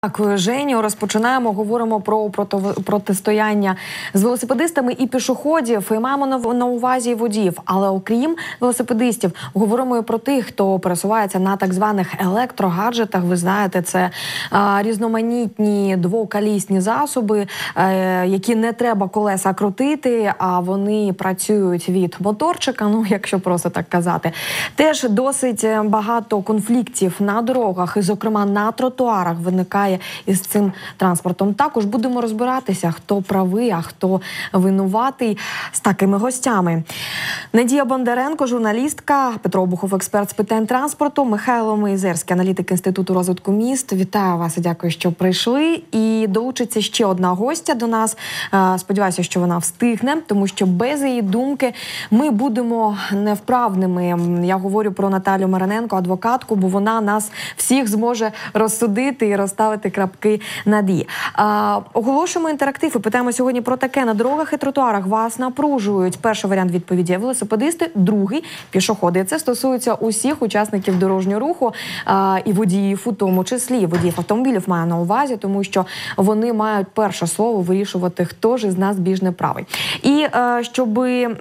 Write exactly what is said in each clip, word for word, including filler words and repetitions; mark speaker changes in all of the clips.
Speaker 1: Дякую, Женю. Розпочинаємо, говоримо про протистояння з велосипедистами і пішоходів. І маємо на увазі водіїв. Але окрім велосипедистів, говоримо і про тих, хто пересувається на так званих електрогаджетах. Ви знаєте, це а, різноманітні двоколісні засоби, а, які не треба колеса крутити, а вони працюють від моторчика, ну, якщо просто так казати. Теж досить багато конфліктів на дорогах, і, зокрема, на тротуарах виникає із цим транспортом. Також будемо розбиратися, хто правий, а хто винуватий, з такими гостями. Надія Бондаренко, журналістка, Петро Обухов, експерт з питань транспорту, Михайло Мейзерський, аналітик Інституту розвитку міст. Вітаю вас і дякую, що прийшли. І долучиться ще одна гостя до нас. Сподіваюся, що вона встигне, тому що без її думки ми будемо невправними. Я говорю про Наталю Мироненко, адвокатку, бо вона нас всіх зможе розсудити і розставити крапки над «і». А, оголошуємо інтерактив і питаємо сьогодні про таке. На дорогах і тротуарах вас напружують. Перший варіант відповіді – велосипедисти, другий – пішоходи. Це стосується усіх учасників дорожнього руху а, і водіїв, у тому числі водіїв автомобілів маю на увазі, тому що вони мають перше слово вирішувати, хто ж із нас більш неправий. І а, щоб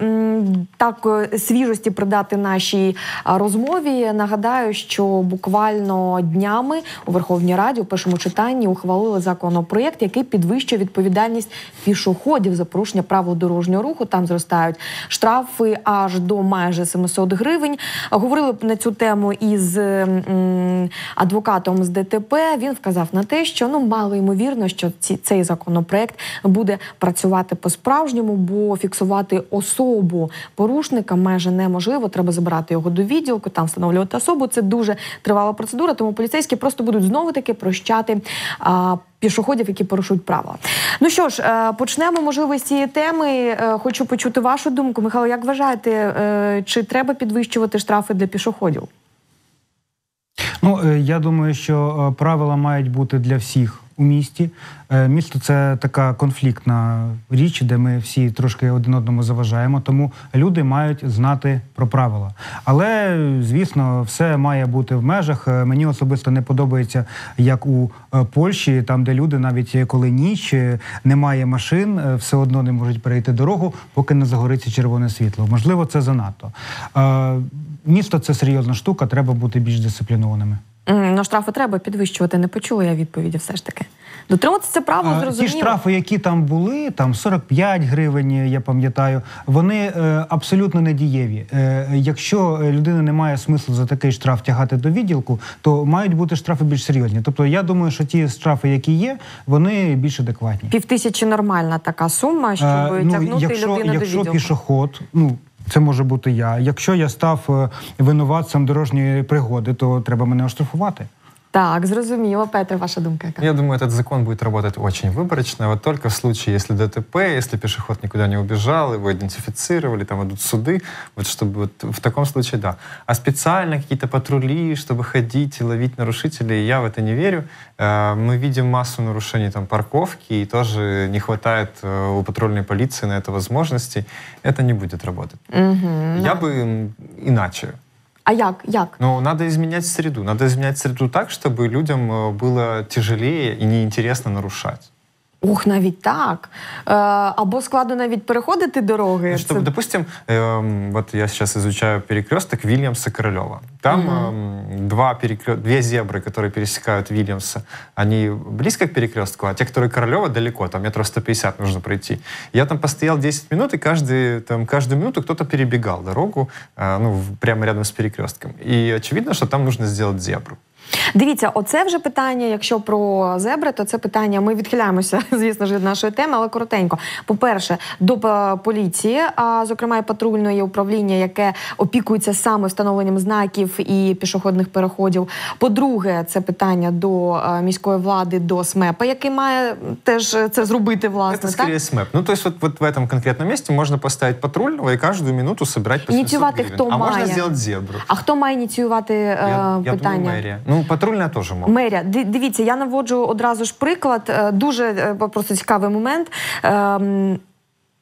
Speaker 1: м, так свіжості придати нашій розмові, нагадаю, що буквально днями у Верховній Раді у першому читанні ухвалили законопроєкт, який підвищує відповідальність пішоходів за порушення правил дорожнього руху. Там зростають штрафи аж до майже семисот гривень. Говорили на цю тему із м, адвокатом з ДТП. Він вказав на те, що ну мало ймовірно, що ці, цей законопроєкт буде працювати по-справжньому, бо фіксувати особу порушника майже неможливо. Треба забирати його до відділку, там встановлювати особу. Це дуже тривала процедура, тому поліцейські просто будуть знову-таки прощати а, пішоходів, які порушують правила. Ну що ж, почнемо, можливо, з цієї теми. Хочу почути вашу думку. Михайло, як вважаєте, чи треба підвищувати штрафи для пішоходів?
Speaker 2: Ну, я думаю, що правила мають бути для всіх у місті. Місто – це така конфліктна річ, де ми всі трошки один одному заважаємо, тому люди мають знати про правила. Але, звісно, все має бути в межах. Мені особисто не подобається, як у Польщі, там, де люди, навіть коли ніч, немає машин, все одно не можуть перейти дорогу, поки не загориться червоне світло. Можливо, це занадто. Місто – це серйозна штука, треба бути більш дисциплінованими.
Speaker 1: Ну, штрафи треба підвищувати. Не почула я відповіді все ж таки. Дотримуватися це право, зрозуміло.
Speaker 2: Ті штрафи, які там були, там сорок п'ять гривень, я пам'ятаю, вони е, абсолютно недієві. Е, якщо людина не має смислу за такий штраф тягати до відділку, то мають бути штрафи більш серйозні. Тобто я думаю, що ті штрафи, які є, вони більш адекватні.
Speaker 1: Півтисячі нормальна така сума, щоб е, ну, тягнути
Speaker 2: якщо,
Speaker 1: людину
Speaker 2: якщо
Speaker 1: до відділку.
Speaker 2: Пішоход, ну, це може бути я. Якщо я став винуватцем дорожньої пригоди, то треба мене оштрафувати.
Speaker 1: Так, зрозуміло. Петр, ваша думка какая?
Speaker 3: Я думаю, этот закон будет работать очень выборочно. Вот только в случае, если ДТП, если пешеход никуда не убежал, его идентифицировали, там идут суды, вот чтобы вот в таком случае, да. А специально какие-то патрули, чтобы ходить и ловить нарушителей, я в это не верю. Мы видим массу нарушений там парковки, и тоже не хватает у патрульной полиции на это возможностей. Это не будет работать.
Speaker 1: Угу,
Speaker 3: я
Speaker 1: да.
Speaker 3: бы иначе.
Speaker 1: А як? Як?
Speaker 3: Ну, надо изменять среду. Надо изменять среду так, чтобы людям было тяжелее и неинтересно нарушать.
Speaker 1: Ух, навіть так. Е, або складно навіть переходити дороги.
Speaker 3: Ну, чтобы,
Speaker 1: Це...
Speaker 3: допустим, э, вот я сейчас изучаю перекресток Вильямса-Королева. Там угу. э, два перекрё... две зебры, которые пересекают Вильямса, они близко к перекрестку, а те, которые Королева, далеко, там метров сто пятьдесят нужно пройти. Я там постоял десять минут, и каждый, там, каждую минуту кто-то перебегал дорогу, э, ну, прямо рядом с перекрестком. И очевидно, что там нужно сделать зебру.
Speaker 1: Дивіться, оце вже питання, якщо про зебри, то це питання, ми відхиляємося, звісно ж, від нашої теми, але коротенько. По-перше, до поліції, а зокрема і патрульної управління, яке опікується саме встановленням знаків і пішохідних переходів. По-друге, це питання до міської влади, до СМЕПа, який має теж це зробити, власне.
Speaker 3: Это скорее СМЭП. Ну, то есть вот, вот в этом конкретном месте можно поставить патрульного и каждую минуту собирать по семьсот гривен.
Speaker 1: Хто
Speaker 3: а
Speaker 1: має?
Speaker 3: можно сделать зебру.
Speaker 1: А хто має ініціювати
Speaker 3: я,
Speaker 1: е, питання?
Speaker 3: Я думаю, мэрия. Ну, патрульна теж може.
Speaker 1: Мерія. Дивіться, я наводжу одразу ж приклад. Дуже просто цікавий момент.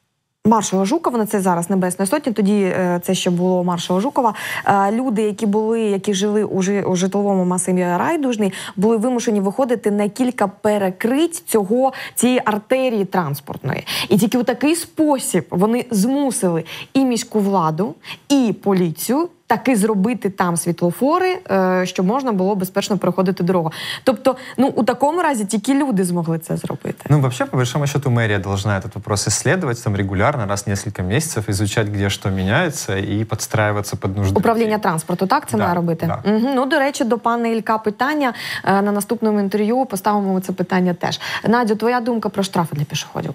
Speaker 1: Маршала Жукова, на це зараз Небесної Сотні, тоді е, це ще було Маршала Жукова. Е, люди, які були, які жили у, жи, у житловому масиві Райдужний, були вимушені виходити на кілька перекрить цього, цієї артерії транспортної. І тільки у такий спосіб вони змусили і міську владу, і поліцію таки зробити там світлофори, щоб можна було безпечно переходити дорогу. Тобто, ну, у такому разі тільки люди змогли це зробити.
Speaker 3: Ну, вообще, по большому счету, мэрия должна этот вопрос исследовать, там, регулярно, раз в несколько месяцев, изучать, где что меняется, и подстраиваться под нужды.
Speaker 1: Управління транспорту, так, це
Speaker 3: да,
Speaker 1: має робити?
Speaker 3: Да.
Speaker 1: Угу. Ну, до речі, до пана Ілька питання. На наступному інтерв'ю поставимо це питання теж. Надю, твоя думка про штрафи для пішоходів?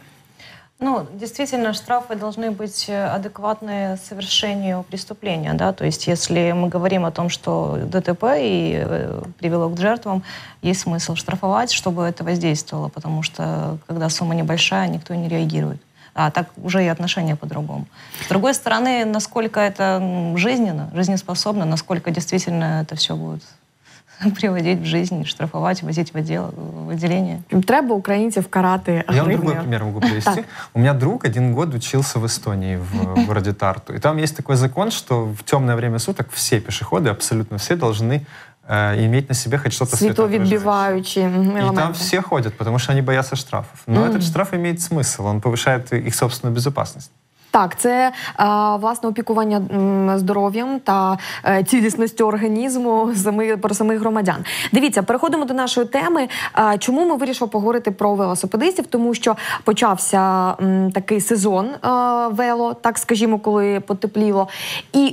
Speaker 4: Ну, действительно, штрафы должны быть адекватны совершению преступления, да, то есть если мы говорим о том, что ДТП и э, привело к жертвам, есть смысл штрафовать, чтобы это воздействовало, потому что, когда сумма небольшая, никто не реагирует. А так уже и отношения по-другому. С другой стороны, насколько это жизненно, жизнеспособно, насколько действительно это все будет приводить в жизнь, штрафовать, возить в, отдел, в отделение.
Speaker 1: Треба українців карати
Speaker 3: Я вам
Speaker 1: гривнею.
Speaker 3: другой пример могу привести. У меня друг один год учился в Эстонии, в городе Тарту. И там есть такой закон, что в темное время суток все пешеходы, абсолютно все, должны э, иметь на себе хоть что-то светоотражающее.
Speaker 1: Світловідбиваючі елементи.
Speaker 3: И там все ходят, потому что они боятся штрафов. Но
Speaker 1: Mm.
Speaker 3: этот штраф имеет смысл, он повышает их собственную безопасность.
Speaker 1: Так, це а, власне опікування м, здоров'ям та е, цілісністю організму сами, про самих громадян. Дивіться, переходимо до нашої теми. А, чому ми вирішили поговорити про велосипедистів? Тому що почався м, такий сезон е, вело, так скажімо, коли потепліло. І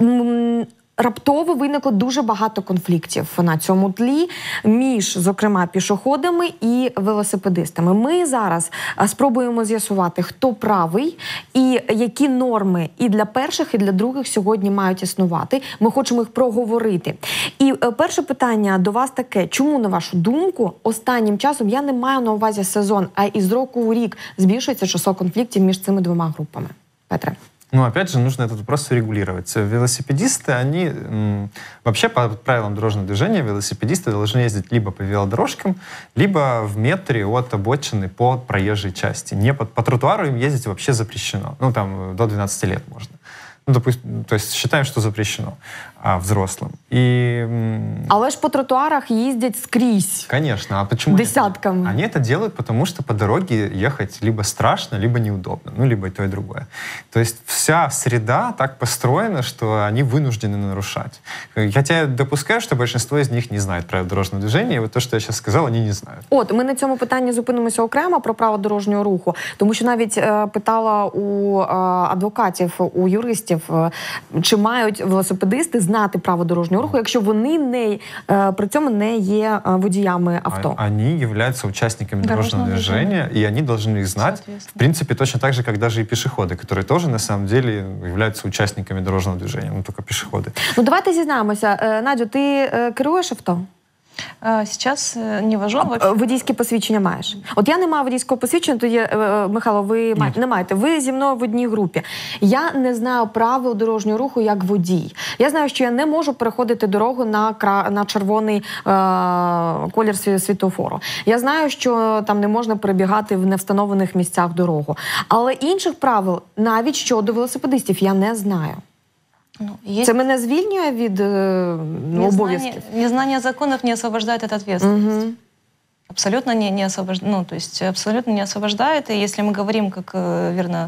Speaker 1: м, раптово виникло дуже багато конфліктів на цьому тлі між, зокрема, пішоходами і велосипедистами. Ми зараз спробуємо з'ясувати, хто правий і які норми і для перших, і для других сьогодні мають існувати. Ми хочемо їх проговорити. І перше питання до вас таке. Чому, на вашу думку, останнім часом, я не маю на увазі сезон, а із року у рік збільшується число конфліктів між цими двома групами? Петре.
Speaker 3: Ну, опять же, нужно этот вопрос регулировать. Велосипедисты, они... М, вообще, по правилам дорожного движения, велосипедисты должны ездить либо по велодорожкам, либо в метре от обочины по проезжей части. Не по, по тротуару им ездить вообще запрещено. Ну, там, до двенадцати лет можно. Ну, допустим, то есть считаем, что запрещено а, взрослым. И, м,
Speaker 1: Але ж по тротуарах їздять скрізь.
Speaker 3: конечно. А почему?
Speaker 1: Десятками.
Speaker 3: Они это делают, потому что по дороге ехать либо страшно, либо неудобно. Ну, либо и то, и другое. То есть вся среда так построена, что они вынуждены нарушать. Хотя я допускаю, что большинство из них не знает правил дорожного движения. И вот то, что я сейчас сказал, они не знают.
Speaker 1: От, ми на цьому питанні зупинимося окремо про право дорожнього руху, тому що навіть е, питала у е, адвокатів, у юристів, е, чи мають велосипедисти знати право дорожнього руху, якщо вони не, е, при цьому не є е, водіями авто.
Speaker 3: А, они являются участниками дорожного,
Speaker 4: Дорожного
Speaker 3: движения, и они должны их знать. В принципе, точно так же, как даже и пешеходы, которые тоже, на самом деле, являются участниками дорожного движения, ну, только пешеходы.
Speaker 1: Ну, давайте зізнаємося. Е, Надю, ти е, керуєш авто?
Speaker 4: А сейчас э, не вожу. Вообще.
Speaker 1: Водійське посвідчення маєш? От я не маю водійського посвідчення, тоді, е, Михайло, ви маєте, не маєте. Ви зі мною в одній групі. Я не знаю правил дорожнього руху як водій. Я знаю, що я не можу переходити дорогу на, кра... на червоний е... колір світлофору. Я знаю, що там не можна перебігати в невстановлених місцях дорогу. Але інших правил, навіть щодо велосипедистів, я не знаю.
Speaker 4: Ну, есть...
Speaker 1: Це мене звільнює від е... обов'язків?
Speaker 4: Незнание, незнание законов не освобождает от ответственности.
Speaker 1: Угу.
Speaker 4: Абсолютно не, не освобождает, ну, то есть абсолютно не освобождает. И если мы говорим, как э, верно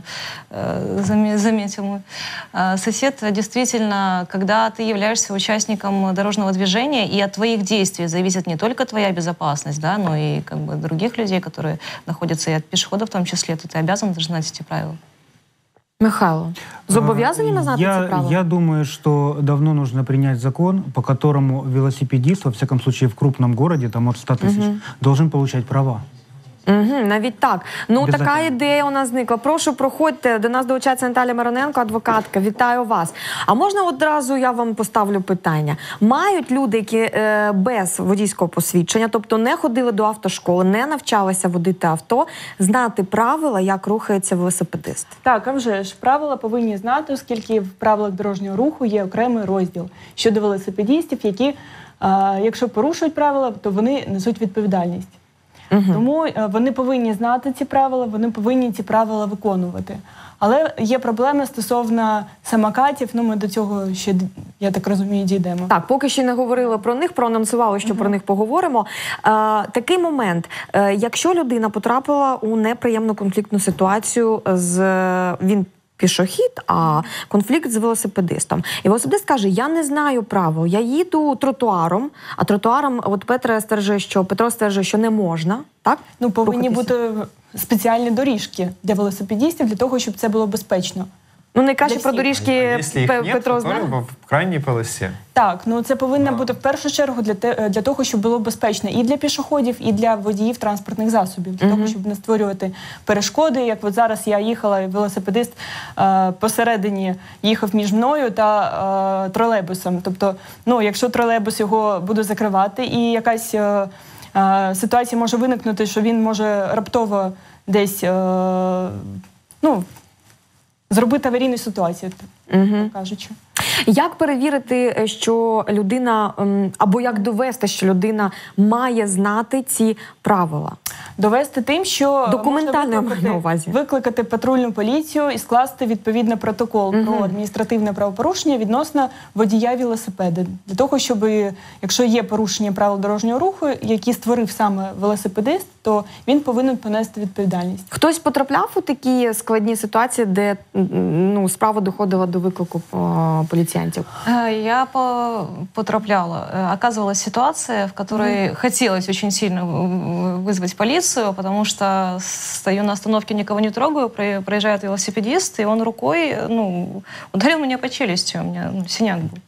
Speaker 4: э, заметил мой э, сосед, действительно, когда ты являешься участником дорожного движения, и от твоих действий зависит не только твоя безопасность, да, но и как бы других людей, которые находятся, и от пешеходов в том числе, то ты обязан знать эти правила.
Speaker 1: Михайло, зобов'язані ми знати
Speaker 2: я,
Speaker 1: ці правила?
Speaker 2: Я думаю, что давно нужно принять закон, по которому велосипедист, во всяком случае в крупном городе, там от ста тысяч, угу. должен получать права.
Speaker 1: Угу, навіть так. Ну, така ідея у нас зникла. Прошу, проходьте. До нас долучається Наталя Мироненко, адвокатка. Вітаю вас. А можна одразу я вам поставлю питання? Мають люди, які е, без водійського посвідчення, тобто не ходили до автошколи, не навчалися водити авто, знати правила, як рухається велосипедист?
Speaker 5: Так, а вже ж, правила повинні знати, оскільки в правилах дорожнього руху є окремий розділ щодо велосипедистів, які, е, якщо порушують правила, то вони несуть відповідальність. Угу. Тому вони повинні знати ці правила, вони повинні ці правила виконувати. Але є проблеми стосовно самокатів, ну ми до цього ще, я так розумію, дійдемо.
Speaker 1: Так, поки ще не говорили про них, проанонсували, що uh-huh. про них поговоримо. Е, такий момент, е, якщо людина потрапила у неприємну конфліктну ситуацію, з він пішохід, а конфлікт з велосипедистом. І велосипедист каже, я не знаю правил, я їду тротуаром, а тротуаром, от Петро стверджує, що, Петро стверджує, що не можна, так?
Speaker 5: Ну, повинні бути спеціальні доріжки для велосипедистів, для того, щоб це було безпечно.
Speaker 1: Ну, найкраще про доріжки Петро знає.
Speaker 3: В крайній полосі.
Speaker 5: Так, ну це повинно бути в першу чергу для, те, для того, щоб було безпечно і для пішоходів, і для водіїв транспортних засобів. Для uh-huh. того, щоб не створювати перешкоди. Як от зараз я їхала, і велосипедист е, посередині їхав між мною та е, тролейбусом. Тобто, ну, якщо тролейбус його буде закривати, і якась е, е, ситуація може виникнути, що він може раптово десь, е, ну, зробити аварійну ситуацію,
Speaker 1: угу.
Speaker 5: так кажучи.
Speaker 1: Як перевірити, що людина, або як довести, що людина має знати ці правила?
Speaker 5: Довести тим, що
Speaker 1: документально
Speaker 5: можна викликати, викликати патрульну поліцію і скласти відповідний протокол угу. про адміністративне правопорушення відносно водія велосипеда. Для того, щоб, якщо є порушення правил дорожнього руху, які створив саме велосипедист, то він повинен понести відповідальність.
Speaker 1: Хтось потрапляв у такі складні ситуації, де ну, справа доходила до виклику поліціянтів?
Speaker 4: Я потрапляла. Оказывалась ситуация, в которой mm-hmm. хотелось очень сильно вызвать полицию, потому что стою на остановке, никого не трогаю, проезжает велосипедист, и он рукой ну, ударил меня по челюсти, у меня ну, синяк был.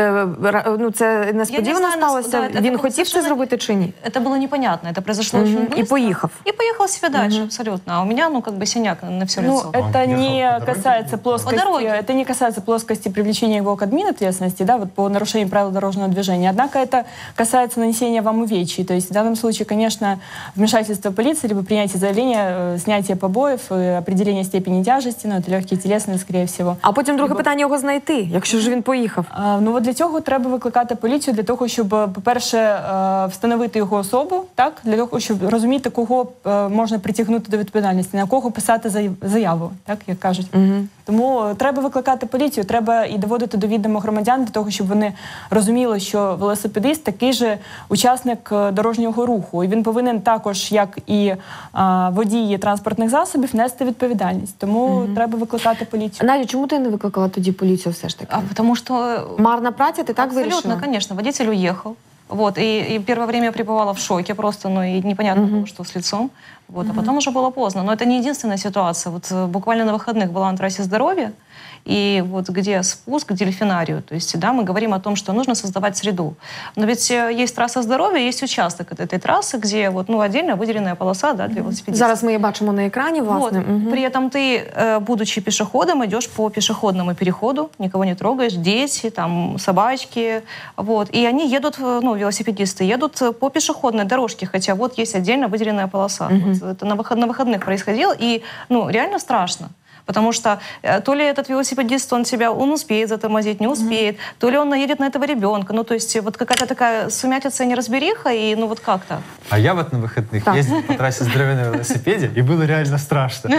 Speaker 1: Ну, це несподівано не сталося? Да, Він хотів це зробити чи ні?
Speaker 4: Это было непонятно, это произошло mm-hmm. очень быстро.
Speaker 1: И поехал.
Speaker 4: И поехал себе дальше, mm-hmm. абсолютно. А у меня, ну, как бы синяк на все
Speaker 5: ну,
Speaker 4: лицо.
Speaker 5: Это не касается плоскости, это не касается плоскости привлечения его к админответственности, да, вот по нарушению правил дорожного движения. Однако это касается нанесения вам увечий. То есть в данном случае, конечно, вмешательство полиции, либо принятие заявления, снятие побоев, определение степени тяжести, ну, это легкие телесные, скорее всего.
Speaker 1: А потім друге либо... питання його знайти, якщо ж він поїхав.
Speaker 5: А, ну, от для цього треба викликати поліцію, для того, щоб, по-перше, встановити його особу, так, для того, щоб розуміти, кого можна притягнути до відповідальності, на кого писати заяву, так, як кажуть. Угу. Тому треба викликати поліцію, треба і доводити до відома громадян, для того, щоб вони розуміли, що велосипедист такий же учасник дорожнього руху. І він повинен також, як і а, водії транспортних засобів, нести відповідальність. Тому угу. треба викликати поліцію.
Speaker 1: Надя, чому ти не викликала тоді поліцію все ж таки?
Speaker 4: А, потому что...
Speaker 1: Марна праця, ты так вирішила?
Speaker 4: Абсолютно, конечно. Водитель уехал. Вот, и, и первое время я пребывала в шоке просто, ну и непонятно было, uh-huh. что с лицом. Вот, uh-huh. А потом уже было поздно. Но это не единственная ситуация. Вот буквально на выходных была на трассе здоровья, и вот где спуск к дельфинарию. То есть, да, мы говорим о том, что нужно создавать среду. Но ведь есть трасса здоровья, есть участок от этой трассы, где вот, ну, отдельно выделенная полоса, да, для велосипедистов.
Speaker 1: Зараз мы ее бачимо на экране, власне.
Speaker 4: Вот. Угу. При этом ты, будучи пешеходом, идешь по пешеходному переходу, никого не трогаешь, дети, там, собачки, вот. И они едут, ну, велосипедисты, едут по пешеходной дорожке, хотя вот есть отдельно выделенная полоса. Угу. Вот это на, выход, на выходных происходило, и, ну, реально страшно. Потому что то ли этот велосипедист, он себя, он успеет затормозить, не успеет, mm-hmm. то ли он наедет на этого ребенка. Ну, то есть вот какая-то такая сумятица, неразбериха, и ну вот как-то.
Speaker 3: А я вот на выходных так. ездил по трассе здоровья на велосипеде, и было реально страшно.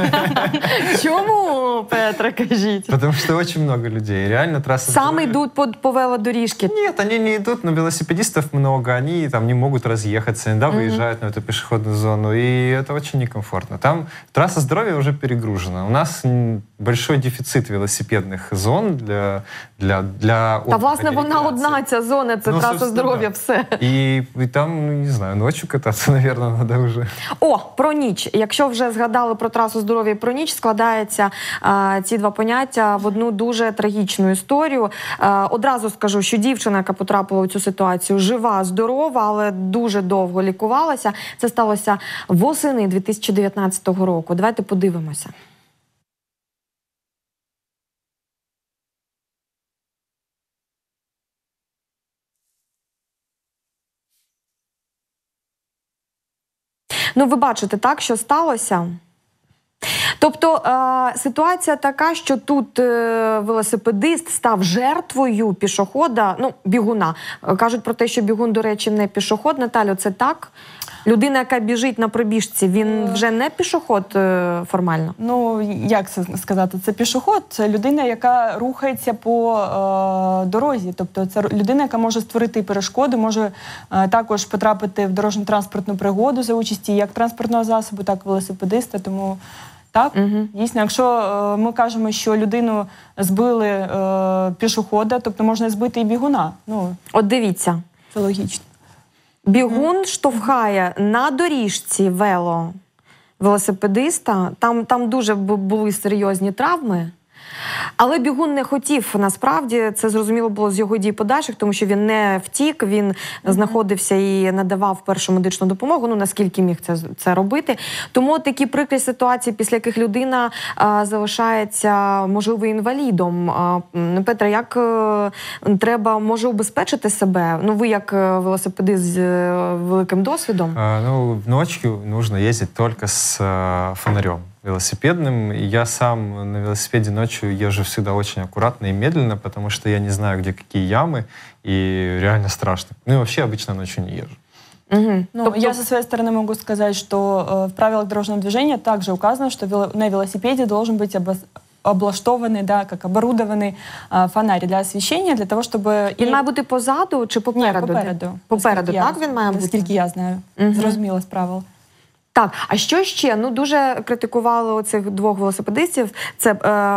Speaker 1: Чему, Петра, кажите?
Speaker 3: Потому что очень много людей. Реально трасса
Speaker 1: Сам идут по, по велодорожке?
Speaker 3: Нет, они не идут, но велосипедистов много, они там не могут разъехаться, иногда mm-hmm. выезжают на эту пешеходную зону, и это очень некомфортно. Там трасса здоровья уже перегружена. У нас большой дефіцит велосипедних зон для, для, для
Speaker 1: Та, власне, вона одна, ця зона, це ну, траса здоров'я, да. все.
Speaker 3: І, і там, ну, не знаю, ночі кататися, мабуть, треба вже.
Speaker 1: О, про ніч. Якщо вже згадали про трасу здоров'я і про ніч, складаються а, ці два поняття в одну дуже трагічну історію. А, одразу скажу, що дівчина, яка потрапила у цю ситуацію, жива, здорова, але дуже довго лікувалася. Це сталося восени дві тисячі дев'ятнадцятого року. Давайте подивимося. Ну, ви бачите, так, що сталося? Тобто е, ситуація така, що тут е, велосипедист став жертвою пішохода, ну, бігуна. Кажуть про те, що бігун, до речі, не пішоход. Наталю, це так? Людина, яка біжить на пробіжці, він вже не пішоход е, формально?
Speaker 5: Ну, як це сказати? Це пішоход, це людина, яка рухається по е, дорозі. Тобто це людина, яка може створити перешкоди, може е, також потрапити в дорожньо-транспортну пригоду за участі як транспортного засобу, так і велосипедиста. Тому так,
Speaker 1: Угу.
Speaker 5: дійсно, якщо е, ми кажемо, що людину збили е, пішохода, тобто можна збити і бігуна. Ну,
Speaker 1: От дивіться.
Speaker 5: це логічно.
Speaker 1: Бігун штовхає на доріжці вело велосипедиста. Там, там дуже бу- були серйозні травми. Але бігун не хотів, насправді, це зрозуміло було з його дій подальших, тому що він не втік, він mm-hmm. знаходився і надавав першу медичну допомогу, ну наскільки міг це, це робити. Тому такі прикрі ситуації, після яких людина а, залишається, можливо, інвалідом. А, Петре, як а, треба, може, убезпечити себе? Ну, ви як велосипедист з а, великим досвідом.
Speaker 3: А, ну, ночью нужно ездить только с а, фонарем велосипедным. И я сам на велосипеде ночью езжу всегда очень аккуратно и медленно, потому что я не знаю, где какие ямы, и реально страшно. Ну и вообще обычно ночью не езжу.
Speaker 1: Угу.
Speaker 5: Ну,
Speaker 1: тобто...
Speaker 5: Я со своей стороны могу сказать, что э, в правилах дорожного движения также указано, что вело- на велосипеде должен быть обос- облаштованный, да, как оборудованный э, фонарь для освещения, для того, чтобы...
Speaker 1: Він
Speaker 5: і-
Speaker 1: має бути позаду чи попереду?
Speaker 5: Ні, попереду.
Speaker 1: Попереду,
Speaker 5: Наскільки
Speaker 1: так
Speaker 5: я-
Speaker 1: він має бути?
Speaker 5: Наскільки я знаю.
Speaker 1: Мгм.
Speaker 5: Зрозуміло з правил.
Speaker 1: Так, а що ще? Ну, дуже критикували оцих двох велосипедистів. Це е,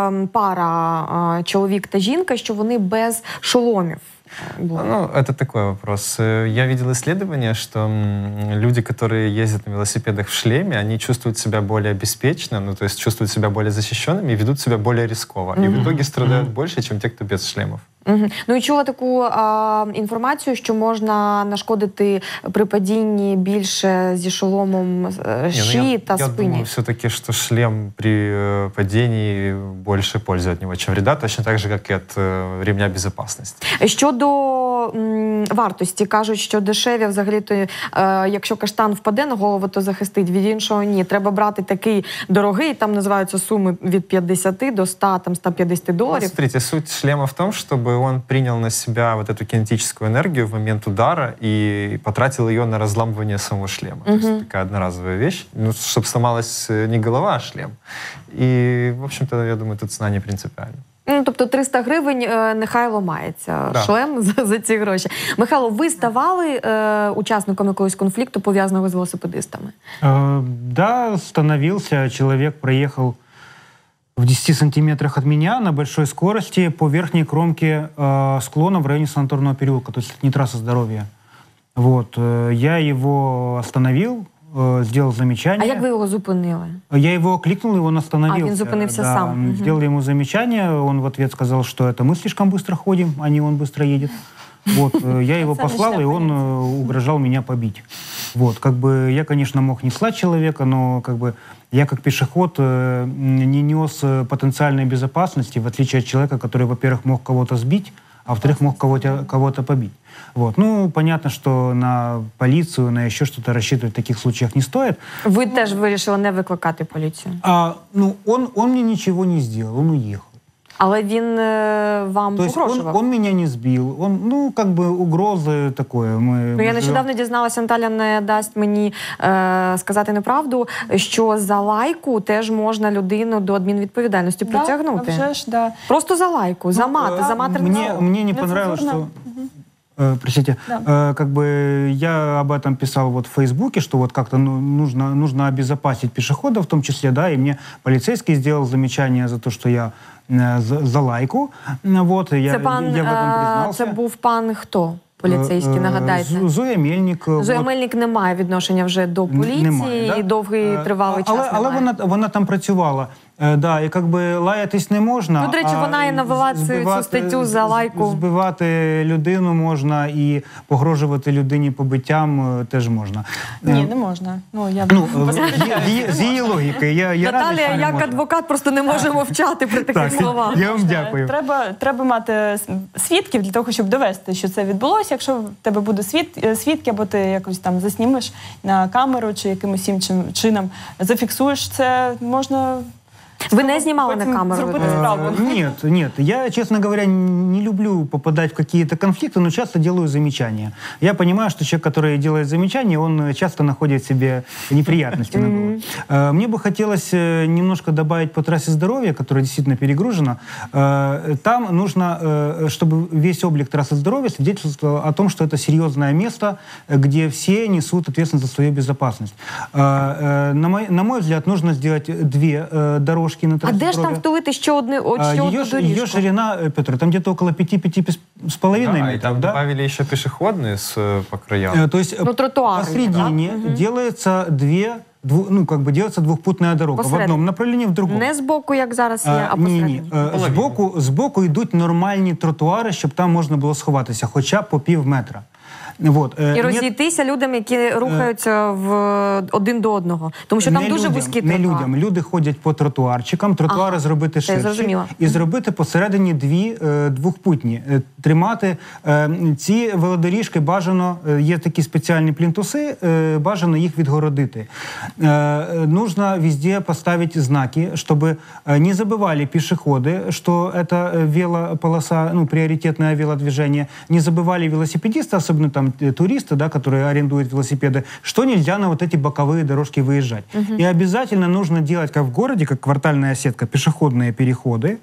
Speaker 1: пара е, чоловік та жінка, що вони без шоломів були.
Speaker 3: Ну, это такой вопрос. Э, Я видел исследование, что м, люди, которые ездят на велосипедах в шлеме, они чувствуют себя более обеспеченно, ну, то есть чувствуют себя более защищенными и ведут себя более рисково. И в итоге страдают больше, чем те, кто без шлемов.
Speaker 1: Угу. Ну і чула таку а, інформацію, що можна нашкодити при падінні більше зі шоломом е,
Speaker 3: Не, ну,
Speaker 1: шиї
Speaker 3: я,
Speaker 1: та
Speaker 3: я
Speaker 1: спині.
Speaker 3: думаю все-таки, что шлем при э, падении больше пользы от него, чем вреда, точно так же, как и от э, ремня безопасности.
Speaker 1: Щодо м, вартості, кажуть, що дешеві взагалі-то, е, якщо каштан впаде на голову, то захистить, від іншого ні. Треба брати такий дорогий, там називаються суми від п'ятдесят до ста, там сто п'ятдесят
Speaker 3: Ну,
Speaker 1: доларів.
Speaker 3: смотрите, суть шлема в том, чтобы он принял на себя вот эту кинетическую энергию в момент удара и потратил ее на разламывание самого шлема. То есть такая одноразовая вещь, ну, чтобы сломалась э, не голова, а шлем. И, в общем-то, я думаю, тут цена не принципиальна.
Speaker 1: Ну, тобто триста гривень е, нехай ламається
Speaker 3: Да.
Speaker 1: шлем за, за ці гроші. Михайло, ви ставали е, учасником якогось конфлікту, пов'язаного з велосипедистами?
Speaker 2: Э, Да, становился, человек проехал в десяти сантиметрах от меня на большой скорости по верхней кромке э, склона в районе санаторного переулка, то есть это не трасса здоровья. Вот, э, я его остановил, э, сделал замечание.
Speaker 1: А як ви його зупинили?
Speaker 2: Я его окликнул, и он остановился.
Speaker 1: А, он зупинился
Speaker 2: да,
Speaker 1: сам. Мгм.
Speaker 2: Сделал ему замечание, он в ответ сказал, что это мы слишком быстро ходим, а не он быстро едет. Вот, э, я его послал, и он э, угрожал меня побить. Вот, как бы я, конечно, мог не слать человека, но как бы я как пешеход э, не нес э, потенциальной безопасности, в отличие от человека, который, во-первых, мог кого-то сбить, а во-вторых, мог кого-то, кого-то побить. Вот. Ну, понятно, что на полицию, на еще что-то рассчитывать в таких случаях не стоит.
Speaker 1: Ви теж вирішили не викликати поліцію.
Speaker 2: А, ну, он, он мне ничего не сделал, он уехал.
Speaker 1: Але він е, вам
Speaker 2: То есть он,
Speaker 1: погрожував?
Speaker 2: он меня не сбил, он, ну, как бы угрозы такое. Мы,
Speaker 1: Ну,
Speaker 2: мы
Speaker 1: я
Speaker 2: живем-
Speaker 1: нещодавно дізналася, Наталя не дасть мені е, сказати неправду, що за лайку теж можна людину до адмінвідповідальності притягнути.
Speaker 5: Да, а вже ж, да.
Speaker 1: Просто за лайку, за мат,
Speaker 2: э,
Speaker 1: за матерне
Speaker 2: Мне,
Speaker 1: слово.
Speaker 2: мне не понравилось,
Speaker 5: Нецензурно.
Speaker 2: что... Э, простите,
Speaker 5: Да.
Speaker 2: э, как бы я об этом писал вот в Фейсбуке, что вот как-то ну, нужно, нужно обезопасить пешехода в том числе, да, и мне полицейский сделал замечание за то, что я э, за, за лайку, вот, и я,
Speaker 1: Це пан,
Speaker 2: я в этом
Speaker 1: е,
Speaker 2: признался.
Speaker 1: це був пан хто? Поліцейський,
Speaker 2: Е, е,
Speaker 1: нагадайте.
Speaker 2: З- Зоя Мельник.
Speaker 1: Зоя
Speaker 2: от.
Speaker 1: Мельник не має відношення вже до поліції
Speaker 2: Немає, да?
Speaker 1: і довгий
Speaker 2: Е,
Speaker 1: тривалий
Speaker 2: але,
Speaker 1: час
Speaker 2: але
Speaker 1: немає.
Speaker 2: вона, вона там працювала. Е, да, і як би лаятись не можна.
Speaker 1: Ну, до речі,
Speaker 2: а
Speaker 1: вона і навела цю- цю статтю за лайку.
Speaker 2: Збивати людину можна і погрожувати людині побиттям е, теж можна.
Speaker 5: Ні,
Speaker 2: Е,
Speaker 5: не можна. Ну, я
Speaker 2: Ну, е, з її- з її логіки. Я, я радий,
Speaker 1: Наталія,
Speaker 2: що не
Speaker 1: як
Speaker 2: можна.
Speaker 1: адвокат, просто не може мовчати при таких
Speaker 2: Так,
Speaker 1: словах.
Speaker 2: я вам дякую.
Speaker 5: Треба, треба мати с- свідків для того, щоб довести, що це відбулося. Якщо в тебе буде свід, е, свідки, або ти якось там заснімеш на камеру чи якимось іншим чином зафіксуєш це, можна
Speaker 1: Ви не знімали на
Speaker 5: потім
Speaker 1: камеру?
Speaker 5: зробити
Speaker 1: ви-
Speaker 5: справу.
Speaker 2: Э, Нет, нет. Я, честно говоря, не люблю попадать в какие-то конфликты, но часто делаю замечания. Я понимаю, что человек, который делает замечания, он часто находит себе неприятности. на голову. Э, Мне бы хотелось э, немножко добавить по трассе здоровья, которая действительно перегружена. Э, Там нужно, э, чтобы весь облик трассы здоровья свидетельствовал о том, что это серьезное место, где все несут ответственность за свою безопасность. Э, э, На мой, на мой взгляд, нужно сделать две э, дорожки на
Speaker 1: А
Speaker 2: трассе
Speaker 1: де ж там
Speaker 2: здоровья.
Speaker 1: втулити ще одне, от
Speaker 2: А,
Speaker 1: ще
Speaker 2: Ее,
Speaker 1: одну
Speaker 2: ш- ее
Speaker 1: доріжку?
Speaker 2: ширина, э, Петр, там где-то около пяти-пяти с половиной
Speaker 3: Да, и
Speaker 2: метров,
Speaker 3: там
Speaker 2: да?
Speaker 3: добавили еще пешеходные с, э, по краям.
Speaker 2: Э, То есть
Speaker 1: Ну,
Speaker 2: э,
Speaker 1: тротуары,
Speaker 2: посредине делается две, дву- ну, как бы делается двухпутная дорога. В
Speaker 1: Посередине.
Speaker 2: одном направлении, в другом.
Speaker 1: Не збоку, як зараз є, а
Speaker 2: А, ні, ні,
Speaker 1: посередині.
Speaker 2: ні. Е, Збоку, збоку йдуть нормальні тротуари, щоб там можна було сховатися, хоча б по пів метра. Вот. е,
Speaker 1: І
Speaker 2: ні-
Speaker 1: розійтися людям, які рухаються в один до одного. Тому що там
Speaker 2: не
Speaker 1: дуже
Speaker 2: людям,
Speaker 1: вузькі
Speaker 2: не
Speaker 1: тротуари.
Speaker 2: людям. Люди ходять по тротуарчикам, тротуари
Speaker 1: Ага,
Speaker 2: зробити
Speaker 1: це я
Speaker 2: ширші
Speaker 1: зрозуміла.
Speaker 2: і зробити посередині дві е, двохпутні. Е, тримати е, ці велодоріжки бажано, е, є такі спеціальні плінтуси, е, бажано їх відгородити. Е, е, нужно везде поставити знаки, щоб е, не забывали пешеходы, что это э, велополоса, ну, приоритетное велодвижение, не забывали велосипедисты, особенно там э, туристы, да, которые арендуют велосипеды, что нельзя на вот эти боковые дорожки выезжать. И обязательно нужно делать, как в городе, как квартальная сетка, пешеходные переходы,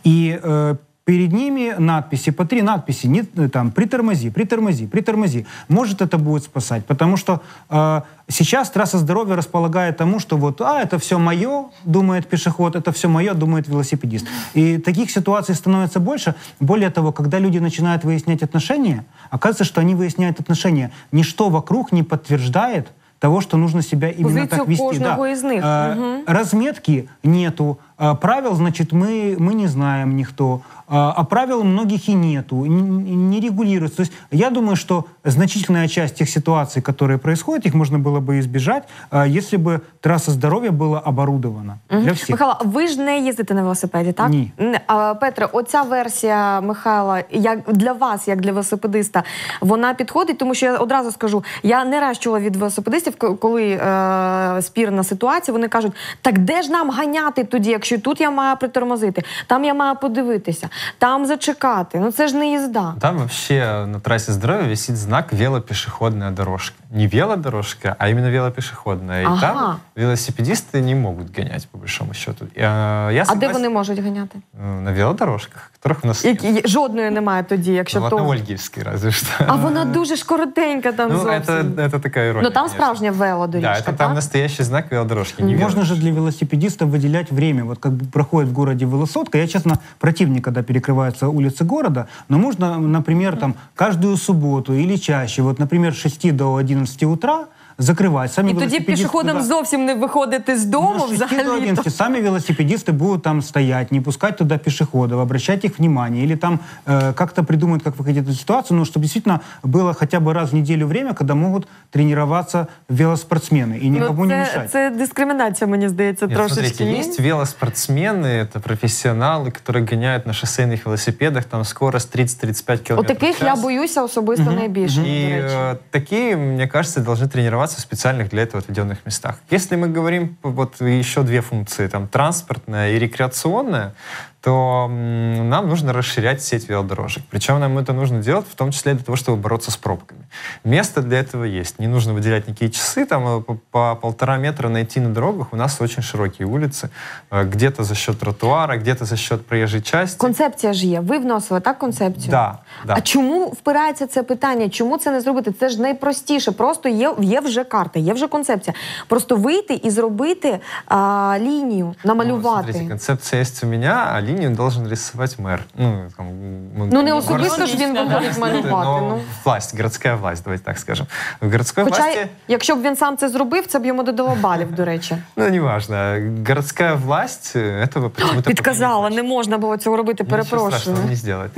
Speaker 2: и э, перед ними надписи, по три надписи, не, э, там, притормози, притормози, притормози. Может, это будет спасать, потому что э, сейчас трасса здоровья располагает тому, что вот, а, это все мое, думает пешеход, это все мое, думает велосипедист. И таких ситуаций становится больше. Более того, когда люди начинают выяснять отношения, оказывается, что они выясняют отношения. Ничто вокруг не подтверждает того, что нужно себя именно
Speaker 1: Позицию
Speaker 2: так вести.
Speaker 1: кожного из них.
Speaker 2: Э,
Speaker 1: Мгм.
Speaker 2: Разметки нету, а правил, значит, мы, мы не знаем никто, а а правил многих и нету, н- не регулируется. То есть я думаю, что значительная часть тех ситуаций, которые происходят, их можно было бы избежать, а, если бы трасса здоровья была оборудована для всех.
Speaker 1: Михайло, ви ж не їздите на велосипеді, так?
Speaker 2: Ні.
Speaker 1: Не. А, Петре, оця версія Михайла, як для вас, як для велосипедиста, вона підходить, тому що я одразу скажу, я не раз чула від велосипедистів, к- коли е, спірна ситуація, вони кажуть, так де ж нам ганяти тоді, якщо тут я маю притормозити, там я маю подивитися, там зачекати, ну це ж не їзда.
Speaker 3: Там вообще на трассе здоровья висит знак «велопешеходная дорожка». Не велодорожка, а именно велопешеходная. И
Speaker 1: Ага.
Speaker 3: там велосипедисты не могут гонять, по большому счету. И, э, я
Speaker 1: А де
Speaker 3: согласен,
Speaker 1: вони можуть ганяти?
Speaker 3: э, на велодорожках, которых у нас нет.
Speaker 1: Які, жодної немає тоді, якщо
Speaker 3: Ну, вот
Speaker 1: то...
Speaker 3: на Ольгиевской разве что.
Speaker 1: А вона дуже ж коротенька там
Speaker 3: Ну,
Speaker 1: зовсім.
Speaker 3: это, это такая ирония,
Speaker 1: Ну там
Speaker 3: конечно.
Speaker 1: справжня велодоріжка,
Speaker 3: Да, это там
Speaker 1: так?
Speaker 3: настоящий знак велодорожки, не
Speaker 2: Можно же
Speaker 3: велодорожки.
Speaker 2: для велосипедистов выделять время. Вот как бы проходит в городе велосотка. Я, честно, противник, когда перекрываются улицы города, но можно, например, там, каждую субботу или чаще, вот, например, с шести до одиннадцати утра закрывать. Сами
Speaker 1: І тоді
Speaker 2: велосипедисты
Speaker 1: пішоходам
Speaker 2: туда-
Speaker 1: зовсім не виходити з дому
Speaker 2: Ну, с шести до
Speaker 1: взагалі.
Speaker 2: одиннадцати сами велосипедисты будут там стоять, не пускать туда пешеходов, обращать их внимание. Или там э, как-то придумают, как выходить из этой ситуации, но чтобы действительно было хотя бы раз в неделю время, когда могут тренироваться велоспортсмены и никому не
Speaker 1: це,
Speaker 2: мешать.
Speaker 1: це дискримінація, мені здається,
Speaker 3: Нет,
Speaker 1: трошечки.
Speaker 3: смотрите,
Speaker 1: ні?
Speaker 3: есть велоспортсмены, это профессионалы, которые гоняют на шоссейных велосипедах, там скорость тридцать-тридцать пять
Speaker 1: От
Speaker 3: километров
Speaker 1: таких
Speaker 3: в
Speaker 1: я
Speaker 3: час.
Speaker 1: боюся особисто найбільше,
Speaker 3: И
Speaker 1: до речі.
Speaker 3: э, такие, мне кажется, должны тренироваться в специальных для этого отведенных местах. Если мы говорим вот еще две функции, там транспортная и рекреационная, то м, нам нужно расширять сеть велодорожек. Причем нам это нужно делать в том числе для того, чтобы бороться с пробками. Место для этого есть. Не нужно выделять никакие часы, там э, по, по полтора метра найти на дорогах. У нас очень широкие улицы, э, где-то за счет тротуара, где-то за счет проезжей части.
Speaker 1: Концепція ж є. Ви вносили, так, концепцію?
Speaker 3: Да, да.
Speaker 1: А чому впирається це питання? Чому це не зробити? Це ж найпростіше. Просто є, є вже карта, є вже концепція. Просто вийти і зробити а, лінію,
Speaker 3: Ну,
Speaker 1: намалювати.
Speaker 3: смотрите, концепция есть у меня, а линию должен рисовать мэр. Ну, там, мы-
Speaker 1: Ну не
Speaker 3: город-
Speaker 1: особисто ж він виходить малювати.
Speaker 3: Но
Speaker 1: Ну.
Speaker 3: власть, городская власть, давайте так скажем. В городской
Speaker 1: Хоча,
Speaker 3: власти,
Speaker 1: якщо б він сам це зробив, це б йому додало балів, до речі.
Speaker 3: ну, неважно, городская власть э, этого почему-то...
Speaker 1: Підказала, не можна було цього робити,
Speaker 3: Ничего
Speaker 1: перепрошую.
Speaker 3: страшного не сделает.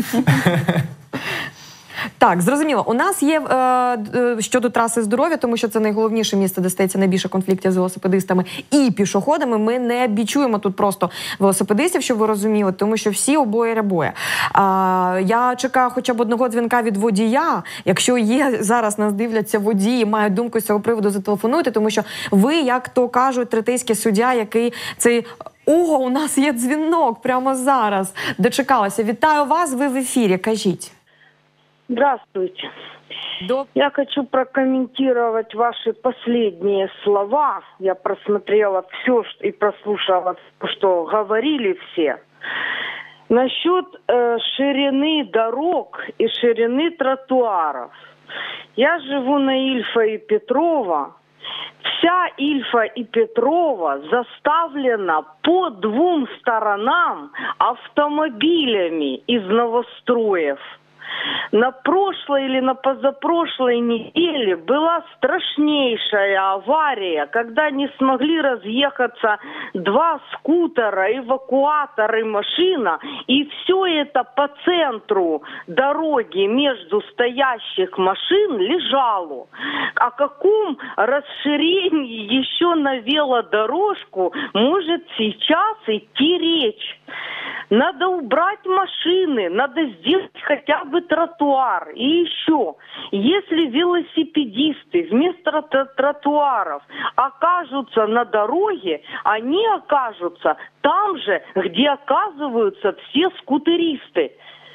Speaker 1: Так, зрозуміло. У нас є е, е, щодо траси здоров'я, тому що це найголовніше місце, де стається найбільше конфліктів з велосипедистами і пішоходами. Ми не бічуємо тут просто велосипедистів, щоб ви розуміли, тому що всі обоє рябоє. А, я чекаю хоча б одного дзвінка від водія. Якщо є зараз нас дивляться водії, мають думку з цього приводу, зателефонуйте, тому що ви, як то кажуть, третейський суддя, який цей О, у нас є дзвінок прямо зараз. Дочекалася. Вітаю вас, ви в ефірі, кажіть.
Speaker 6: Здравствуйте.
Speaker 1: До...
Speaker 6: Я хочу прокомментировать ваши последние слова. Я просмотрела все и прослушала все, что говорили все. Насчет э, ширины дорог и ширины тротуаров. Я живу на Ильфа и Петрова. Вся Ильфа и Петрова заставлена по двум сторонам автомобилями из новостроев. На прошлой или на позапрошлой неделе была страшнейшая авария, когда не смогли разъехаться два скутера, эвакуатор и машина, и все это по центру дороги между стоящих машин лежало. О каком расширении еще на велодорожку может сейчас идти речь? Надо убрать машины, надо сделать хотя бы тротуар. И еще, если велосипедисты вместо тротуаров окажутся на дороге, они окажутся там же, где оказываются все скутеристы.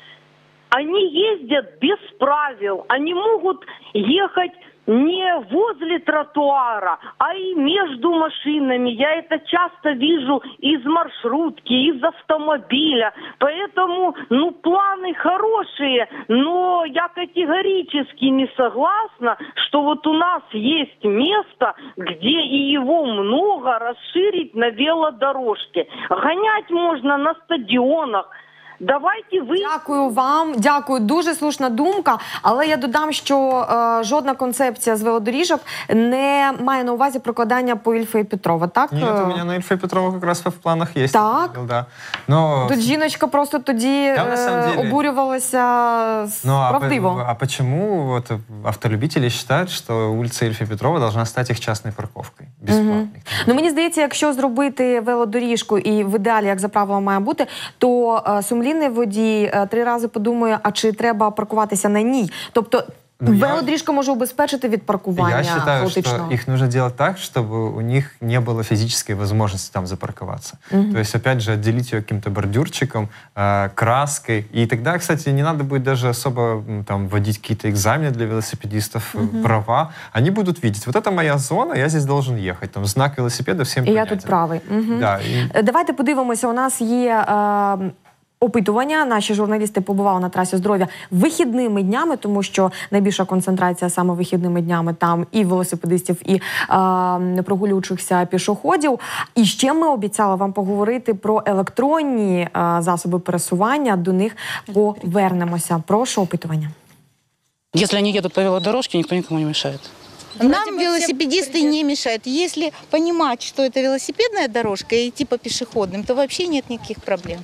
Speaker 6: Они ездят без правил, они могут ехать не возле тротуара, а и между машинами. Я это часто вижу из маршрутки, из автомобиля. Поэтому, ну, планы хорошие, но я категорически не согласна, что вот у нас есть место, где и его много, расширить на велодорожке. Гонять можно на стадионах. Давайте ви...
Speaker 1: Дякую вам, дякую. Дуже слушна думка, але я додам, що е, жодна концепція з велодоріжок не має на увазі прокладання по Ільфа і Петрова, так?
Speaker 3: Нет, у меня на Ильфа и Петрова как раз в планах есть.
Speaker 1: Так?
Speaker 3: Да. Но...
Speaker 1: Тут жіночка просто тоді
Speaker 3: Там, на самом
Speaker 1: е,
Speaker 3: деле...
Speaker 1: обурювалася
Speaker 3: Ну, а,
Speaker 1: правдиво.
Speaker 3: а почему вот автолюбители считают, что улица Ильфа и Петрова должна стать их частной парковкой? Бесплатной.
Speaker 1: Угу. Ну, мені здається, якщо зробити велодоріжку і в ідеалі, як за правилом має бути, то е, сумлінний водій е, три рази подумає, а чи треба паркуватися на ній. Тобто
Speaker 3: Ну,
Speaker 1: велодоріжка може убезпечити від паркування
Speaker 3: Я считаю,
Speaker 1: хаотичного.
Speaker 3: что их нужно делать так, чтобы у них не было физической возможности там запарковаться. Mm-hmm. То есть, опять же, отделить ее каким-то бордюрчиком, э, краской. И тогда, кстати, не надо будет даже особо там вводить какие-то экзамены для велосипедистов, mm-hmm. права. Они будут видеть, вот это моя зона, я здесь должен ехать. Там знак велосипеда всем
Speaker 1: І
Speaker 3: понятен.
Speaker 1: я тут правий. Угу.
Speaker 3: Да, и...
Speaker 1: Давайте подивимося, у нас є... Е опитування. Наші журналісти побували на трасі здоров'я вихідними днями, тому що найбільша концентрація саме вихідними днями там і велосипедистів, і е, прогулюючихся пішоходів. І ще ми обіцяли вам поговорити про електронні е, засоби пересування. До них повернемося. Прошу опитування.
Speaker 7: Если они едут по велодорожке, никто никому не мешает.
Speaker 8: Нам велосипедисты не мешают. Если понимать, что это велосипедная дорожка, и идти по пешеходным, то вообще нет никаких проблем.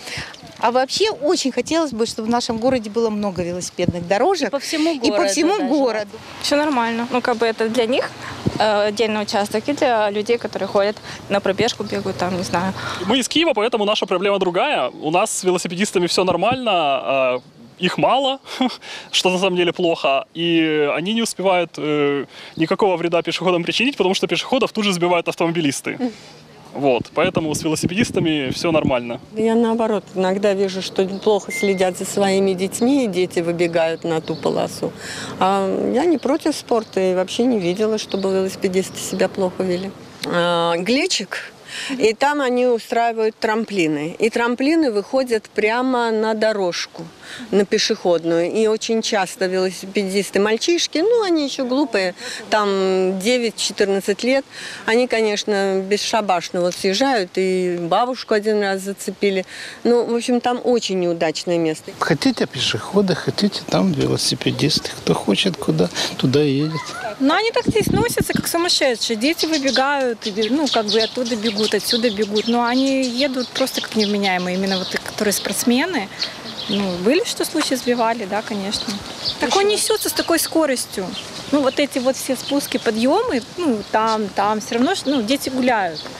Speaker 8: А вообще очень хотелось бы, чтобы в нашем городе было много велосипедных дорожек.
Speaker 9: И по всему городу.
Speaker 8: И по всему
Speaker 9: даже.
Speaker 8: городу.
Speaker 9: Все нормально. Ну, как бы это для них э, отдельный участок, и для людей, которые ходят на пробежку, бегают там, не знаю.
Speaker 10: Мы из Киева, поэтому наша проблема другая. У нас с велосипедистами все нормально. Э, их мало, что на самом деле плохо, и они не успевают э, никакого вреда пешеходам причинить, потому что пешеходов тут же сбивают автомобилисты. Вот, поэтому с велосипедистами все нормально.
Speaker 11: Я наоборот иногда вижу, что плохо следят за своими детьми, и дети выбегают на ту полосу. А я не против спорта и вообще не видела, чтобы велосипедисты себя плохо вели. А, Глечик. И там они устраивают трамплины. И трамплины выходят прямо на дорожку, на пешеходную. И очень часто велосипедисты, мальчишки, ну, они еще глупые, там девять-четырнадцать лет, они, конечно, бесшабашно вот съезжают, и бабушку один раз зацепили. Ну, в общем, там очень неудачное место.
Speaker 12: Хотите пешеходы, хотите там велосипедисты. Кто хочет куда, туда и едет.
Speaker 13: Но они так здесь носятся, как сумасшедшие. Дети выбегают, и, ну, как бы оттуда бегут, отсюда бегут. Но они едут просто как невменяемые, именно вот которые спортсмены. Ну, были что случаи, сбивали, да, конечно. Так он несется с такой скоростью. Ну, вот эти вот все спуски, подъемы, ну, там, там, все равно, ну, дети гуляют.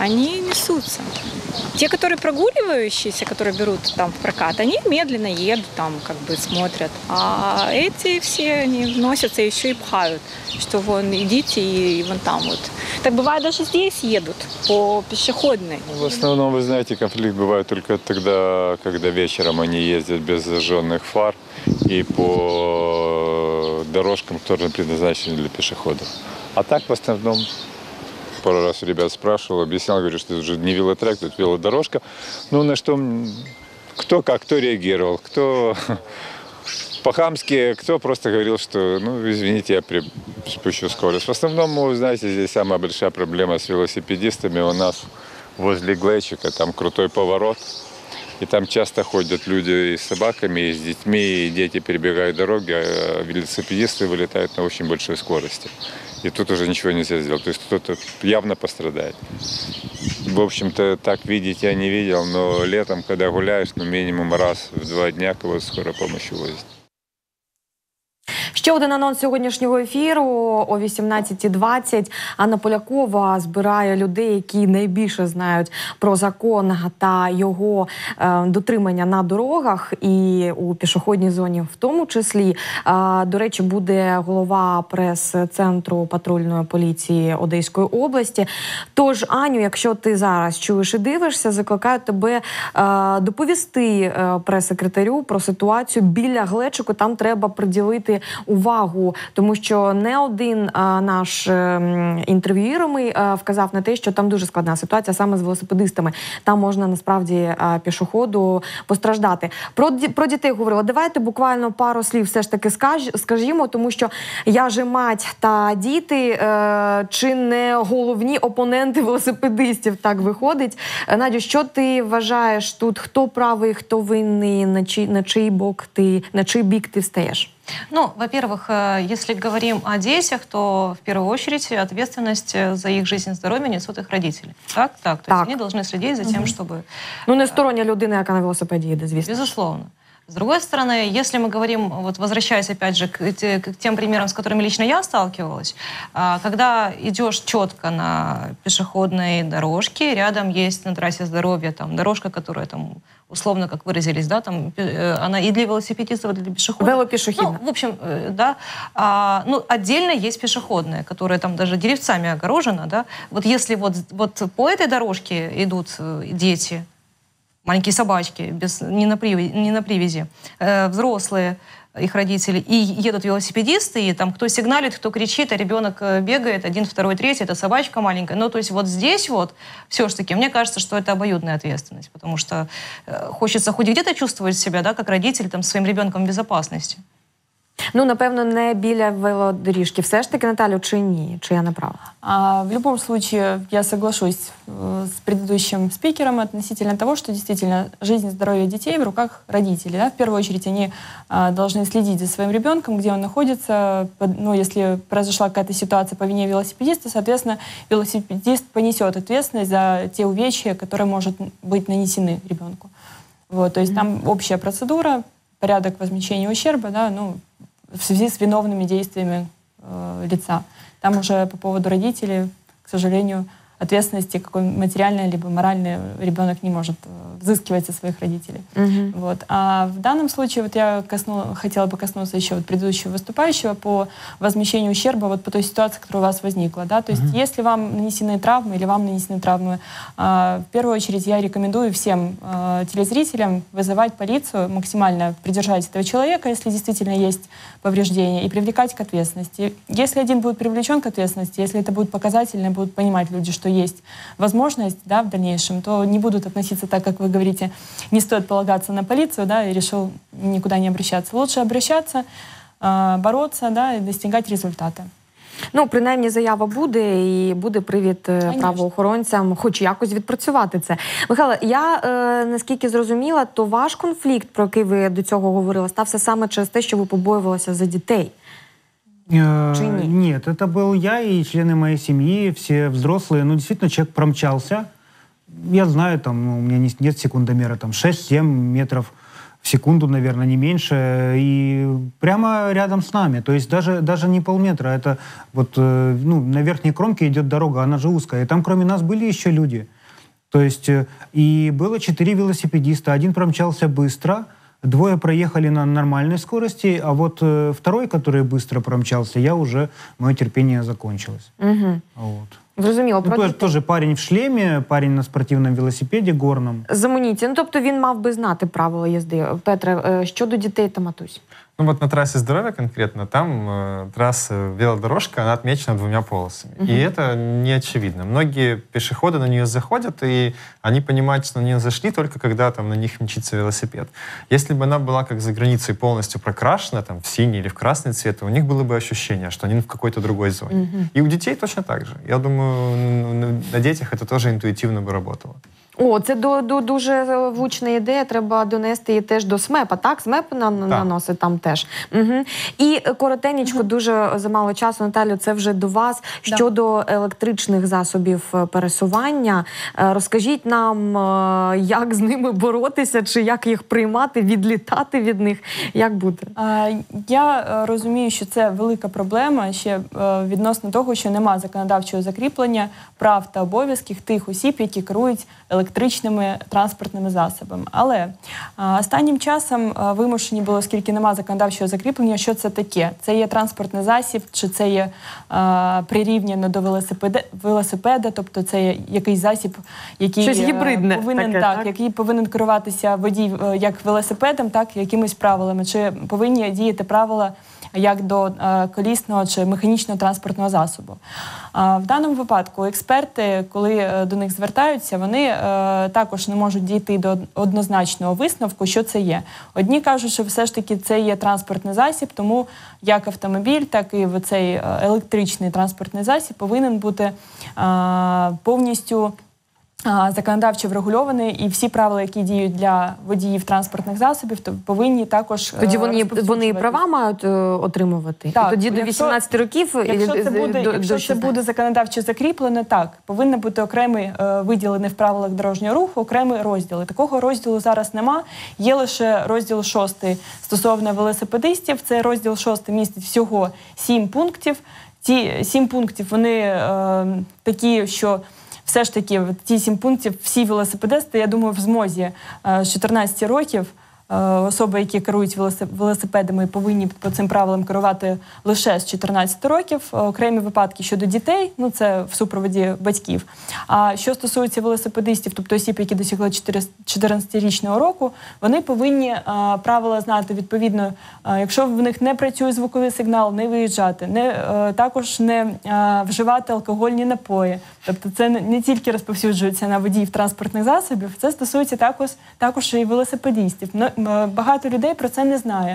Speaker 13: они несутся. Те, которые прогуливающиеся, которые берут там в прокат, они медленно едут, там как бы смотрят. А эти все, они носятся еще и пхают, что вон идите и вон там вот. Так бывает, даже здесь едут по пешеходной.
Speaker 14: В основном, вы знаете, конфликт бывает только тогда, когда вечером они ездят без зажженных фар и по дорожкам, которые предназначены для пешеходов. А так, в основном, пару раз ребят спрашивал, объяснял, говорю, что это уже не велотрек, тут велодорожка. Ну, на что, кто как, кто реагировал, кто по-хамски, кто просто говорил, что, ну, извините, я при... спущу скорость. В основном, вы знаете, здесь самая большая проблема с велосипедистами у нас возле Глейчика, там крутой поворот. И там часто ходят люди и с собаками, и с детьми, и дети перебегают дороги, а велосипедисты вылетают на очень большой скорости. И тут уже ничего нельзя сделать. То есть кто-то явно пострадает. В общем-то, так видеть я не видел, но летом, когда гуляешь, ну, минимум раз в два дня кого-то скорая помощь увозит.
Speaker 1: Ще один анонс сьогоднішнього ефіру. О вісімнадцятій двадцять Анна Полякова збирає людей, які найбільше знають про закон та його е, дотримання на дорогах і у пішохідній зоні в тому числі. Е, до речі, буде голова прес-центру патрульної поліції Одеської області. Тож, Аню, якщо ти зараз чуєш і дивишся, закликаю тебе е, доповісти е, прес-секретарю про ситуацію біля Глечику. Там треба приділити увагу, тому що не один а, наш е, інтерв'юєрний е, вказав на те, що там дуже складна ситуація саме з велосипедистами. Там можна насправді е, пішоходу постраждати. Про, про дітей говорила. Давайте буквально пару слів все ж таки скаж, скажімо, тому що я же мать та діти е, чи не головні опоненти велосипедистів, так виходить. Надю, що ти вважаєш тут? Хто правий, хто винний, на чий, на чий бок ти, на чий бік ти встаєш?
Speaker 4: Ну, во-первых, если говорим о детях, то в первую очередь ответственность за их жизнь и здоровье несут их родители. Так? Так. То
Speaker 1: так.
Speaker 4: есть они должны следить за тем, чтобы...
Speaker 1: Ну, не стороння людина, яка на велосипеді їде, звісно.
Speaker 4: Безусловно. С другой стороны, если мы говорим, вот возвращаясь опять же к, к тем примерам, с которыми лично я сталкивалась, когда идешь четко на пешеходной дорожке, рядом есть на трассе здоровья там дорожка, которая там условно, как выразились, да, там она и для велосипедистов, и для пешеходов.
Speaker 1: Велопешеходная.
Speaker 4: Ну, в общем, да. А, ну, отдельно есть пешеходная, которая там даже деревцами огорожена, да. Вот если вот, вот по этой дорожке идут дети, маленькие собачки, без, не, на привязи, не на привязи, э, взрослые, их родители, и едут велосипедисты, и там кто сигналит, кто кричит, а ребенок бегает, один, второй, третий, это собачка маленькая. Ну, то есть вот здесь вот все-таки, мне кажется, что это обоюдная ответственность, потому что э, хочется хоть где-то чувствовать себя, да, как родитель, там, своим ребенком в безопасности.
Speaker 1: Ну, напевно, не біля велодоріжки. Все ж таки, Наталю, чи ні? Чи я не права?
Speaker 5: А, в любом случае, я соглашусь э, с предыдущим спикером относительно того, что действительно жизнь и здоровье детей в руках родителей. Да? В первую очередь, они э, должны следить за своим ребенком, где он находится. Ну, если произошла какая-то ситуация по вине велосипедиста, соответственно, велосипедист понесет ответственность за те увечья, которые могут быть нанесены ребенку. Вот, то есть mm-hmm. там общая процедура, порядок возмещения ущерба, да, ну, в связи с виновными действиями э, лица. Там уже по поводу родителей, к сожалению, ответственности какой материальной либо моральной ребенок не может э, взыскивать со своих родителей. Mm-hmm. Вот. А в данном случае вот я косну, хотела бы коснуться еще вот предыдущего выступающего по возмещению ущерба вот по той ситуации, которая у вас возникла. Да? То есть mm-hmm. если вам нанесены травмы или вам нанесены травмы, э, в первую очередь я рекомендую всем э, телезрителям вызывать полицию, максимально придержать этого человека, если действительно есть повреждения, и привлекать к ответственности. Если один будет привлечен к ответственности, если это будет показательно, будут понимать люди, что есть возможность, да, в дальнейшем, то не будут относиться так, как вы говорите, не стоит полагаться на полицию, да, и решил никуда не обращаться. Лучше обращаться, э, бороться, да, и достигать результата.
Speaker 1: Ну, принаймні, заява буде, і буде привід Конечно. правоохоронцям хоч якось відпрацювати це. Михайло, я, е, наскільки зрозуміла, то ваш конфлікт, про який ви до цього говорили, стався саме через те, що ви побоювалися за дітей.
Speaker 2: Э, нет, это был я и члены моей семьи, все взрослые. Ну, действительно, человек промчался. Я знаю, там, ну, у меня нет секундомера, там, шесть-семь метров. в секунду, наверное, не меньше, и прямо рядом с нами. То есть даже, даже не полметра, это вот, ну, на верхней кромке идет дорога, она же узкая, и там кроме нас были еще люди. То есть и было четыре велосипедиста, один промчался быстро, двое проехали на нормальной скорости, а вот второй, который быстро промчался, я уже, мое терпение закончилось.
Speaker 1: Угу.
Speaker 2: Вот.
Speaker 1: Зрозуміло.
Speaker 2: Ну, тоже, тоже парень в шлемі, парень на спортивному велосипеді горному.
Speaker 1: З амуніції. Ну, тобто він мав би знати правила їзди. Петре, щодо дітей та матусь?
Speaker 3: Ну вот на трассе здоровья конкретно, там э, трасса, велодорожка, она отмечена двумя полосами.
Speaker 1: Угу.
Speaker 3: И это не очевидно. Многие пешеходы на нее заходят, и они понимают, что на нее зашли только когда там на них мчится велосипед. Если бы она была как за границей полностью прокрашена, там в синий или в красный цвет, то у них было бы ощущение, что они в какой-то другой зоне.
Speaker 1: Угу.
Speaker 3: И у детей точно так же. Я думаю, на детях это тоже интуитивно бы работало.
Speaker 1: О, це до, до, дуже влучна ідея, треба донести її теж до СМЕПа, так? СМЕП на, наносить там теж. Угу. І коротенечко, угу. дуже замало часу, Наталю, це вже до вас. Да. Щодо електричних засобів пересування, розкажіть нам, як з ними боротися, чи як їх приймати, відлітати від них, як буде?
Speaker 5: Я розумію, що це велика проблема ще відносно того, що нема законодавчого закріплення прав та обов'язків тих осіб, які керують електричними транспортними засобами. Але а, останнім часом а, вимушені було, оскільки немає законодавчого закріплення, що це таке. Це є транспортний засіб, чи це є а, прирівняно до велосипеда, велосипеда, тобто це є якийсь засіб, який,
Speaker 1: щось гібридне,
Speaker 5: повинен,
Speaker 1: таке,
Speaker 5: так,
Speaker 1: так?
Speaker 5: який повинен керуватися водій як велосипедом, так і якимись правилами. Чи повинні діяти правила як до е, колісного чи механічного транспортного засобу. А в даному випадку експерти, коли е, до них звертаються, вони е, також не можуть дійти до однозначного висновку, що це є. Одні кажуть, що все ж таки це є транспортний засіб, тому як автомобіль, так і цей електричний транспортний засіб повинен бути е, повністю законодавчо врегульований, і всі правила, які діють для водіїв транспортних засобів, то повинні також
Speaker 1: тоді вони, вони і права мають отримувати?
Speaker 5: Так,
Speaker 1: і тоді до вісімнадцяти років?
Speaker 5: Якщо це буде,
Speaker 1: до,
Speaker 5: якщо
Speaker 1: до
Speaker 5: це буде законодавчо закріплено, так, повинен бути окремий, е, виділений в правилах дорожнього руху, окремий розділ. І такого розділу зараз нема. Є лише розділ шостий стосовно велосипедистів. Цей розділ шостий містить всього сім пунктів. Ці сім пунктів, вони е, такі, що все ж таки, ті сім пунктів, всі велосипедисти, я думаю, в змозі з чотирнадцяти років особи, які керують велосипедами, повинні по цим правилам керувати лише з чотирнадцяти років. Окремі випадки щодо дітей, ну це в супроводі батьків. А що стосується велосипедистів, тобто осіб, які досягли чотирнадцятирічного року, вони повинні а, правила знати відповідно, а, якщо в них не працює звуковий сигнал, не виїжджати, не, а, також не а, вживати алкогольні напої. Тобто це не, не тільки розповсюджується на водіїв транспортних засобів, це стосується також, також і велосипедистів. Багато людей про це не знає.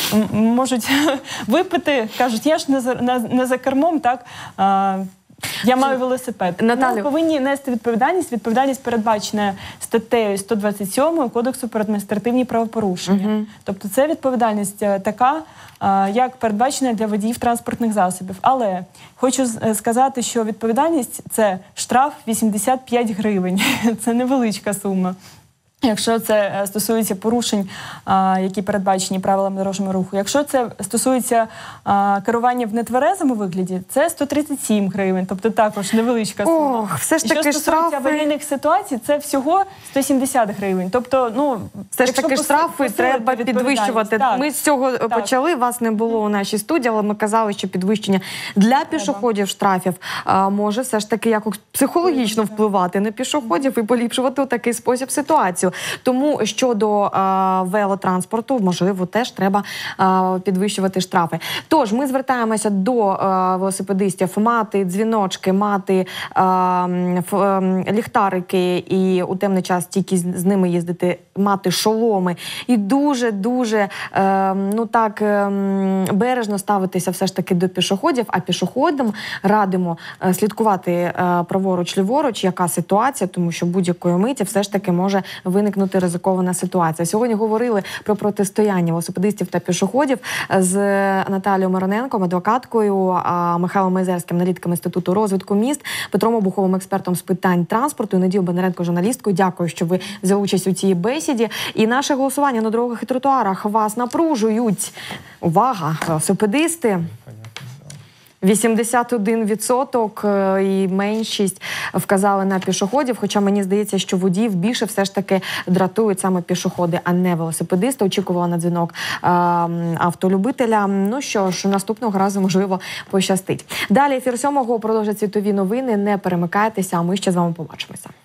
Speaker 5: Можуть випити, кажуть, я ж не за, не, не за кермом, так, а, я маю велосипед.
Speaker 1: Наталю,
Speaker 5: ми повинні нести відповідальність. Відповідальність передбачена статтею сто двадцять сьомою Кодексу про адміністративні правопорушення. Угу. Тобто це відповідальність така, як передбачена для водіїв транспортних засобів. Але хочу сказати, що відповідальність – це штраф вісімдесят п'ять гривень. Це невеличка сума. Якщо це стосується порушень, які передбачені правилами дорожнього руху. Якщо це стосується керування в нетверезому вигляді, це сто тридцять сім гривень, тобто також невеличка сума.
Speaker 1: Ох, все ж таки
Speaker 5: що стосується
Speaker 1: штрафи...
Speaker 5: аварійних ситуацій, це всього сто сімдесят гривень. Тобто, ну,
Speaker 1: все ж таки штрафи треба підвищувати.
Speaker 5: Так.
Speaker 1: Ми з цього так. почали, вас не було у нашій студії, але ми казали, що підвищення для пішоходів штрафів а, може все ж таки якось психологічно впливати на пішоходів і поліпшувати у такий спосіб ситуацію. Тому щодо а, велотранспорту, можливо, теж треба а, підвищувати штрафи. Тож, ми звертаємося до а, велосипедистів мати дзвіночки, мати а, ф, а, ліхтарики і у темний час тільки з, з ними їздити, мати шоломи і дуже-дуже а, ну так а, бережно ставитися все ж таки до пішоходів, а пішоходам радимо а, слідкувати а, праворуч-ліворуч, яка ситуація, тому що будь-якої миті все ж таки може виникнути виникнути ризикована ситуація. Сьогодні говорили про протистояння велосипедистів та пішоходів з Наталією Мироненко, адвокаткою, Михайлом Мейзерським, аналітиком Інституту розвитку міст, Петром Обуховим, експертом з питань транспорту, і Надією Бондаренко, журналісткою. Дякую, що ви взяли участь у цій бесіді. І наше голосування на дорогах і тротуарах вас напружують. Увага, велосипедисти. вісімдесят один відсоток і меншість вказали на пішоходів, хоча мені здається, що водіїв більше все ж таки дратують саме пішоходи, а не велосипедисти. Очікувала на дзвінок е, автолюбителя. Ну що ж, наступного разу, можливо, пощастить. Далі ефір сьомого продовжать світові новини. Не перемикайтеся, а ми ще з вами побачимося.